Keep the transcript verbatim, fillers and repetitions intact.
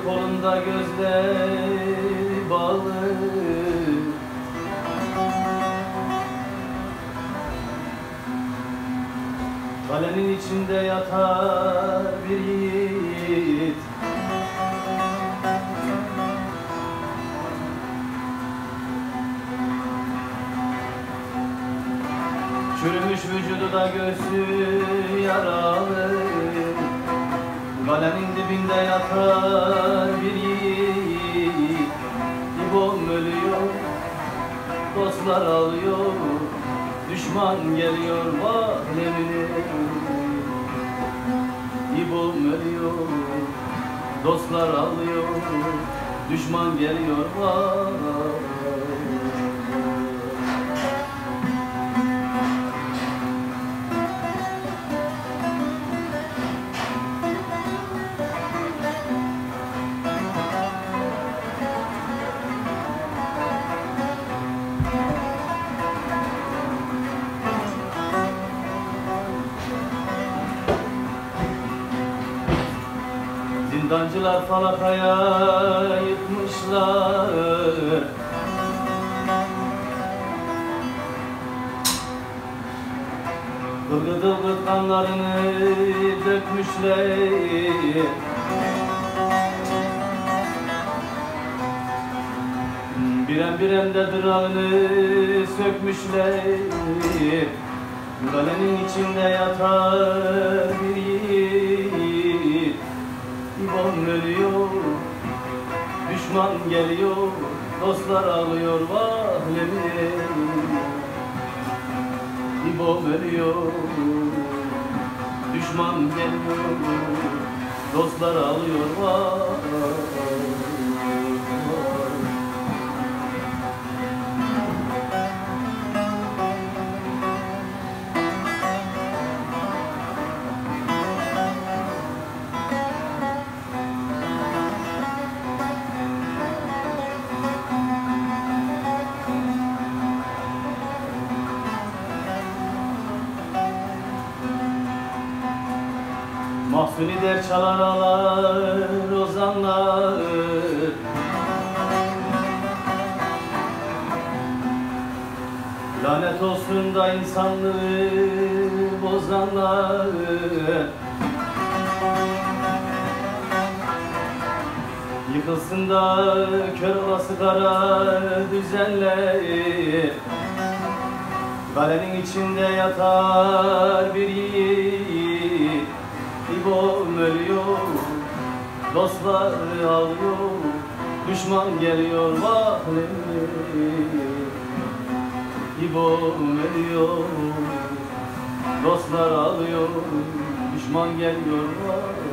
kolunda gözleri bağlı. Kalenin içinde yatar bir yiğit, çürümüş vücudu da göğsü yaralı. Kalenin dibinde yatar bir yiğit, İbom ölüyor, dostlar ağlıyor, düşman geliyor mahremine. İbom ölüyor, dostlar ağlıyor, düşman geliyor mahremine. Zindancılar falakaya yıkmışlar, Kılgıt ılgıt kanlarını dökmüşler. Birem birem de dırağını sökmüşler. Kalenin içinde yatar bir yiğit, İbom ölüyor, düşman geliyor, dostlar ağlıyor vahlemine. İbom ölüyor, düşman geliyor, dostlar ağlıyor vahlemine. Mahsuni der çalar ağlar ozanlar, lanet olsun da insanlığı bozanlar. Yıkılsın da kör olası kara düzenler. Kalenin içinde yatar bir yiğit, İbom ölüyor, dostlar ağlıyor, düşman geliyor vahlemine. İbom ölüyor, dostlar ağlıyor, düşman geliyor vahlemine.